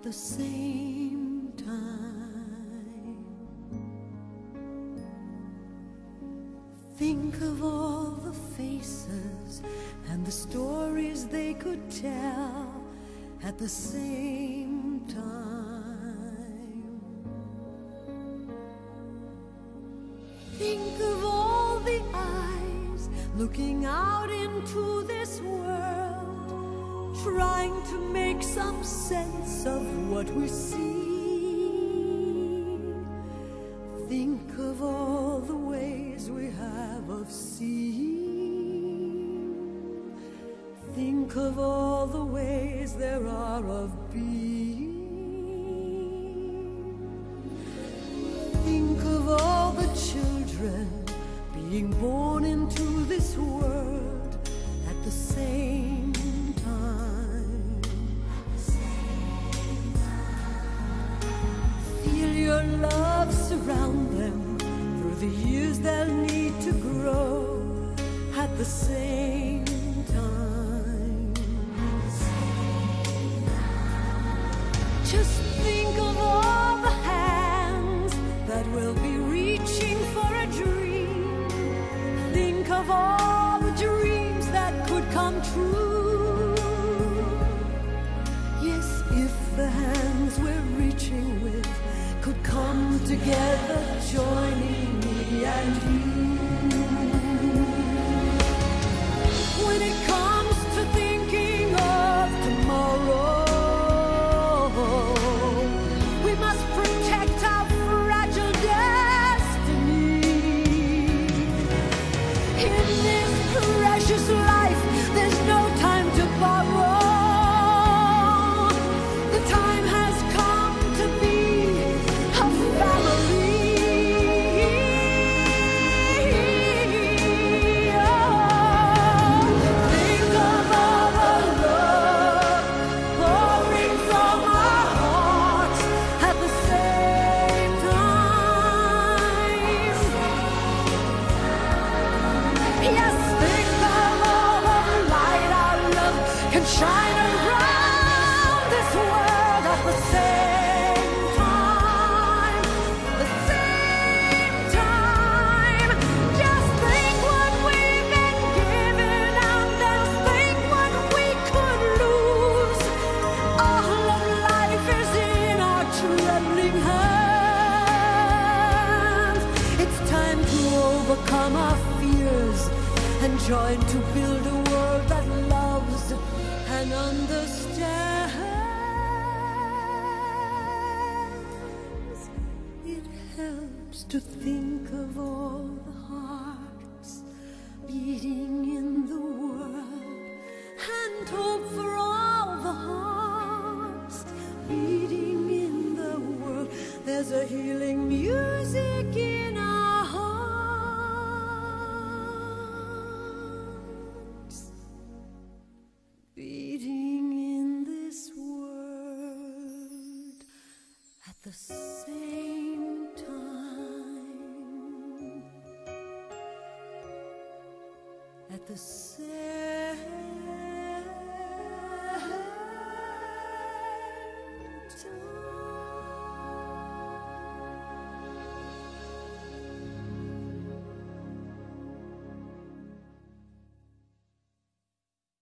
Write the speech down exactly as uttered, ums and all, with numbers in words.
the same time. Think of all the faces and the stories they could tell at the same time. Think of all the eyes looking out into this world, trying to make some sense of what we see. Think of all the ways we have of seeing. Think of all the ways there are of being. Think of all the children being born into this world at the same time. Feel your love surround them through the years they'll need to grow at the same time. Just think of all the hands that will be reaching for a dream. Think of all the dreams that could come true. Yes, if the hands we're reaching with could come together, joining me and you. When it comes to thinking of tomorrow, we must protect our fragile destiny. In this precious life, there's no time to borrow. The time has come to be a family. Oh, think of all the love pouring from our hearts at the same time. Yes, think of all the light our love can shine around this world at the same time. The same time. Just think what we've been given and then think what we could lose. All of life is in our trembling hands. It's time to overcome our fears and join to build a world that loves and understands. It helps to think of all the hearts beating in the world, and hope for all the hearts beating in the world. There's a healing music in our hearts, beating in this world at the same time. At the same